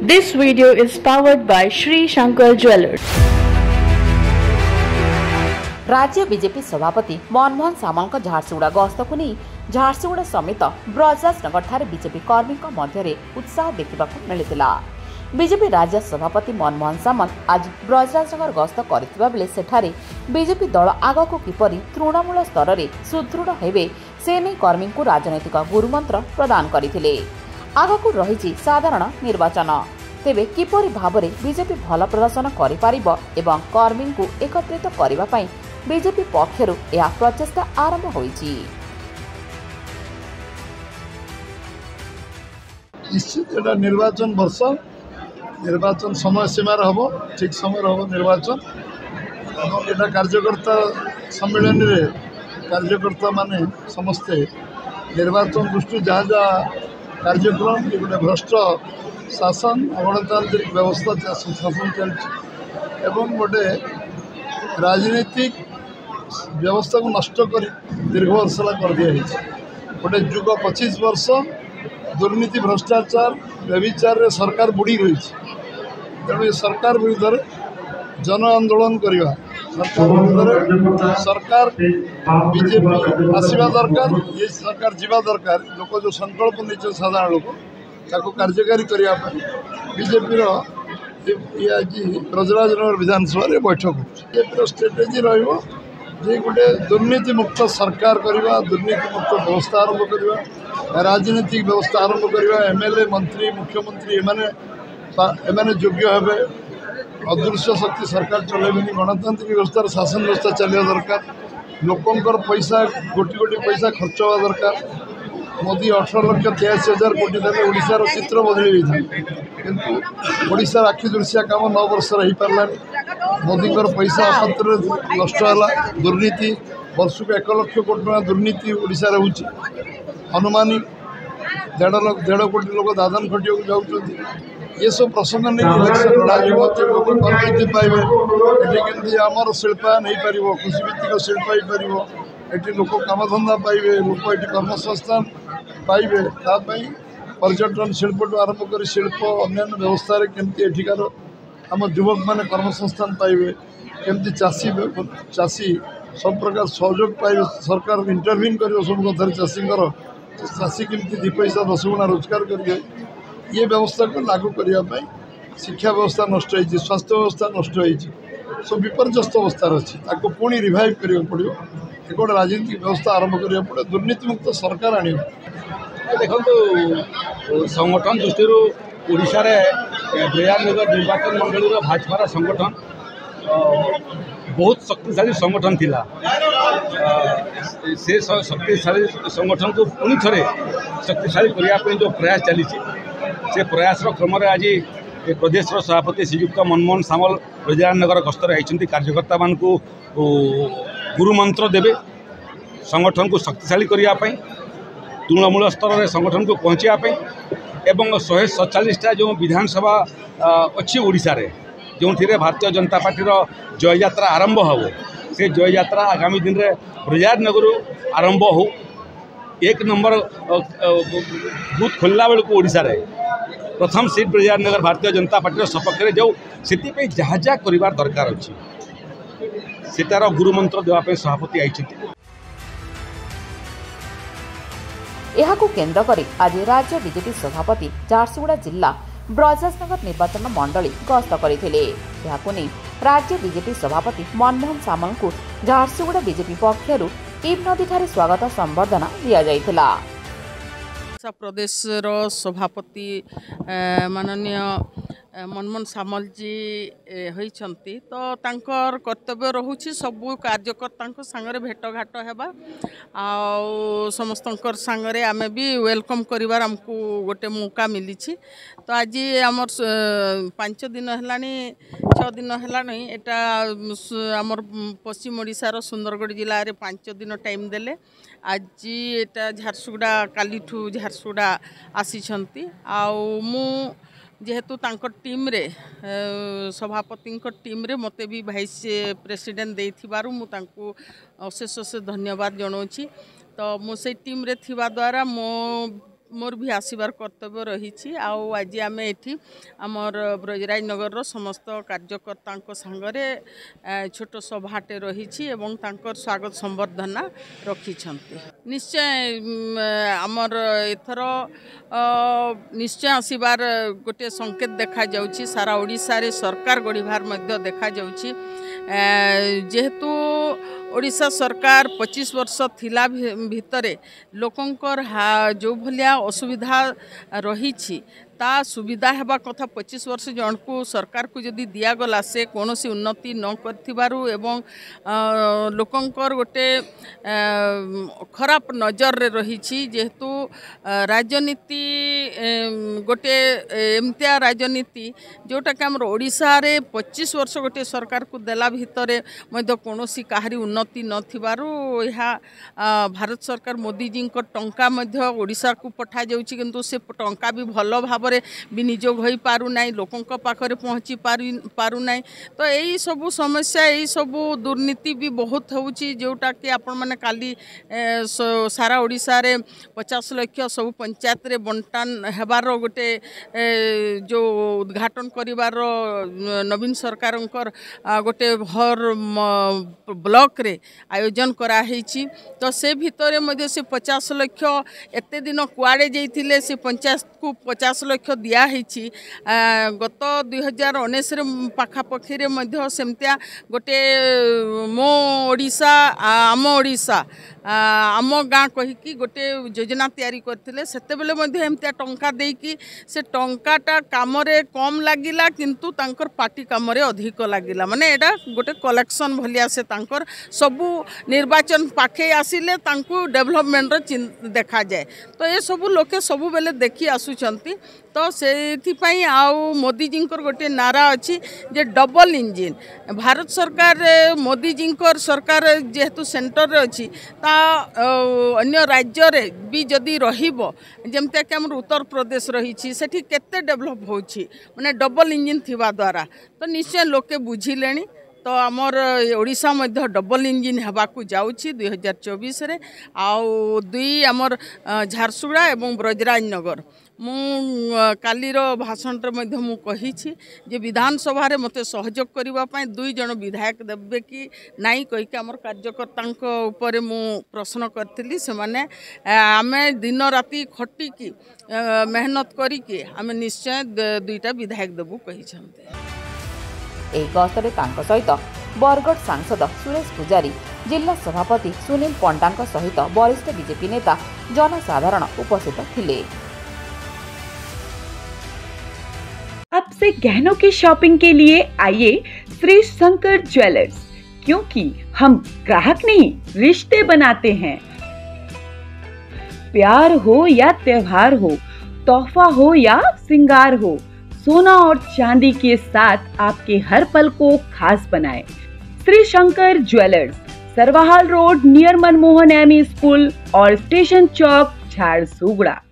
This video is powered by Sri Shankar Jewelers. राज्य BJP सभापति मनमोहन सामल झारसुगुड़ा गस्त को नहीं झारसुगुड़ा समेत ब्रजराजनगर ठारे बीजेपी कर्मी मध्य उत्साह देखा मिलता। बीजेपी राज्य सभापति मनमोहन सामल आज ब्रजराजनगर गस्त करथिबा बेले सेठारे बीजेपी दल आगको किपरि तृणमूल स्तर में सुदृढ़ हेबे से नहीं कर्मी को राजनैतिक गुरुमंत्र प्रदान करथिले। आगको रही साधारण निर्वाचन, तेबे किपरि भाबरे बीजेपी भल प्रदर्शन करिपारिबो एवं कर्मी को एकत्रित करिबा पई बीजेपी पक्षरु यह प्रचेष्टा आरंभ होईछि। निश्चित एटा निर्वाचन वर्ष, निर्वाचन समय सीमार हम ठीक समय हम निर्वाचन एटा कार्यकर्ता सम्मेलन रे कार्यकर्ता माने समस्ते निर्वाचन दृष्टि जहाँ जहाँ कार्यक्रम ये गोटे भ्रष्ट शासन अगणतांत्रिक व्यवस्था शासन चलती एवं गोटे राजनीतिक व्यवस्था को नष्ट कर दीर्घ वर्ष कर दिया गोटे जुग 25 वर्ष दुर्नीति भ्रष्टाचार व्यभिचार रे सरकार बुड़ी रही। तेणु ये सरकार विरुद्ध जन आंदोलन करवा सरकार विरुद्ध सरकार बीजेपी आसवा दरकार, ये सरकार जीवा दरकार। लोक जो संकल्प नहीं साधारण लोक ताको कार्यकारी करने बीजेपी आज ब्रजराजनगर विधानसभा बैठक बीजेपी स्ट्रेटेजी रे गोटे दुर्नीति मुक्त सरकार करवा, दुर्नीति मुक्त व्यवस्था आरंभ करवा, राजनीतिक व्यवस्था आरंभ करवा। एमएलए मंत्री मुख्यमंत्री एमाने योग्य हेबे, अदृश्य शक्ति सरकार चलेबेनी, गणतांत्रिक व्यवस्था शासन व्यवस्था चलिया दरकार। लोकंकर पैसा कोटी कोटी पैसा खर्च हवा दरकार। मोदी 18,83,000 कोटी देवे ओडिशार चित्र बदली किंतु ओडिशार आखि दृश्य काम 9 वर्ष रही पार्ला। मोदीकर पैसा अपात्र नष्ट है, दुर्नीति वर्ष को 1 लाख कोटी टका दुर्नीति ओडिशार होउची। अनुमानिक 1.5 कोटी लोक दादन खटिया जाऊँ। ये सब प्रसंग नहीं इलेक्शन लोक कर्मचारी पाइबे, ये आमर शिल्पा नहीं पार, कृषिभित्तिक शिल्प हो पार, ये लोक कामधंदा पाइबे, लोक ये कर्मसंस्थान पाइबे। तापाई पर्यटन शिल्प आरंभ कर शिल्प अन्य व्यवस्था केमती एठिकार आम युवक मैंने कर्मसंस्थान पाइबे, केमती चाषी चाषी सब प्रकार सहयोग पाइबे। सरकार इंटरव्यून कर सब कथा चाषी चाषी केमती 2 पैसा 10 गुणा रोजगार करेंगे। ये व्यवस्था को लागू करने शिक्षा व्यवस्था नष्ट हो, स्वास्थ्य व्यवस्था नष्ट हो, सब विपर्यस्त अवस्था अच्छी पुणी रिवाइव करा पड़ो। एक गोटे राजनीतिक व्यवस्था आरंभ करा पड़े, दुर्नीति मुक्त सरकार आने। देखो संगठन दृष्टि ओडिशा रे ब्रजराजनगर निर्वाचन मंडली भाजपार संगठन बहुत शक्तिशाली संगठन थिला। से शक्तिशाली संगठन को पुणी थे शक्तिशाली करने जो प्रयास चली से प्रयास क्रम आज प्रदेश सभापति श्रीयुक्त मनमोहन सामल ब्रजराजनगर गस्तर होती कार्यकर्ता मान को गुरुमंत्र देवे संगठन को शक्तिशाली करने, तृणमूल स्तर में संगठन को पहुँचापी एवं 147टा जो विधानसभा अच्छी ओडिशा रे जो भारतीय जनता पार्टी जय यात्रा आरंभ हो, से जय यात्रा आगामी दिन में ब्रजराजनगर आरंभ हो। 1 नंबर बूथ खोलला बेलू ओडिशा रे प्रथम सीट ब्रजराजनगर भारतीय जनता पार्टी सपक्ष में जो से जहाँ जहाँ कर दरकार अच्छी सेटार गुरुमंत्र देवाई सभापति आई। यह केन्द्र कर आज राज्य बीजेपी सभापति झारसुगुड़ा जिला ब्रजराजनगर निर्वाचन मंडली गस्त करथिले। यहाकु नै राज्य बीजेपी सभापति मनमोहन सामल को झारसुगुड़ा बीजेपी पक्षरु ईब नदी ठारे स्वागत संबर्धना दिया जायथिला। प्रदेश सभापति माननीय मनमोहन सामल जी होइछंती, तो तांकर कर्तव्य रहुछि सबु कार्यकर्ता सांगरे भेटघाट हेबा आ समस्तंकर सांगरे आमे भी वेलकम करिवार हमको गोटे मौका मिली। तो आज आमर 5 दिन हेलानी 6 दिन हेलानी एटा आमर पश्चिम ओडिशार सुंदरगढ़ जिले में 5 दिन टाइम देले। आज एटा झारसुगुड़ा कालीठू झारसुगुड़ा आसीछंती आउ मु जेहेतु तांकर टीम रे सभापति टीम रे मते भी वाइस प्रेसिडेंट देथिबारु मु तांको अशेष धन्यवाद जनाऊँगी। तो मु से टीम रे थिबा द्वारा मो मोर भी आसबार कर्तव्य रही आज आम ये आमर ब्रजराज नगर समस्त कार्यकर्ता सांगरे छोट सभाटे रही स्वागत संबर्धना रखी निश्चय आमर एथर निश्चय आसबार गोटे संकेत देखा जाउछि सारा ओडिशा रे सरकार गढ़िबार मध्य देखा जाउछि जेहेतु ओडिशा सरकार 25 वर्ष थिला भितरे लोकंकर जो भलिया असुविधा रही ता सुविधा हेबा कथा 25 वर्ष जन को सरकार को जदि दिगला से कौन सी उन्नति न करू एवं लोकंकर गोटे खराब नजर रे रही जेहेतु राजनीति गोटे एमतिया राजनीति जोटा कि आमर ओडिशा रे 25 वर्ष गोटे सरकार को देला भितरे मध्य कौन सी काहारी उन्नति नथिबारु यह भारत सरकार मोदी जी को टंका मध्य ओडिशा को पठा जाउछि किंतु से टंका भी भल भाव विनियोग हो पारु नहीं लोकों पाखरे पहुँची पारु नहीं तो यही सबू समस्या यही सबू दुर्नीति भी बहुत होउछि जोटा कि आपण माने काली सारा ओडिशा रे 50 लाख सब पंचायत रे बंटन हेबार गोटे जो उद्घाटन करिवार नवीन सरकार गोटे हर ब्लॉक रे आयोजन करा हेछि तो से भितरे मध्ये से 50 लाख एते दिन कुआडे जाइथिले से पंचायत को 50 लाख दिया हेछि गत 2019 पाखापाखि सेमतिया गोटे मो ओडिशा आम ओडिशा आम गाँ कहीकि गोटे योजना तैयारी करथिले सेते बेले मध्ये एमतिया टंका देकी से टंकाटा कामरे कम लागिला किंतु तांकर पार्टी कामरे अधिक लागिला माने एटा गोटे कलेक्शन भलिया से तांकर सबु निर्वाचन पाखे आसिले तांकु डेवलपमेंट देखा जाए तो ये सबु लोके सबु बेले देखी आसुचंती तो से आउ मोदी जी गोटे नारा अच्छी जे डबल इंजिन भारत सरकार मोदी जी सरकार जेहेतु सेंटर अच्छी ता अन्य राज्य रे भी जदि रहिबो जेमते कि हमर उत्तर प्रदेश रही सेठी केते डेवलप होछि माने डबल इंजिन थिबा द्वारा तो निश्चय लोके बुझिलेनी तो आमर ओडिशा मध्य डबल इंजिन हेबाकू जाउछि 2024 रे आउ दुई आमर झारसुगुड़ा एवं ब्रजराज नगर मु कालीर भाषण मध्य मु कही जे विधानसभा रे मते सहयोग करबा पई दुई जन विधायक देबे कि नाई कहि के हमर कार्यकर्ता ऊपर मु प्रश्न करथिली से माने आमे दिन राति खटी की मेहनत करी के आमे निश्चय दुईटा विधायक देबू कहि छथि। ଏହି ଗସ୍ତରେ ତାଙ୍କ ସହିତ ବରଗଡ଼ ସାଂସଦ ସୁରେଶ ପୂଜାରୀ जिला सभापति सुनील पंडा सहित वरिष्ठ बीजेपी नेता जनसाधारण उपस्थित थिले। अब से गहनों की शॉपिंग के लिए आइए श्री शंकर ज्वेलर्स, क्योंकि हम ग्राहक नहीं रिश्ते बनाते हैं। प्यार हो या त्योहार हो, तोहफा हो या श्रृंगार हो, सोना और चांदी के साथ आपके हर पल को खास बनाए। Shri Shankar jewellers, Sarbahal road near Manmohan ME school और स्टेशन चौक, झारसुगुड़ा।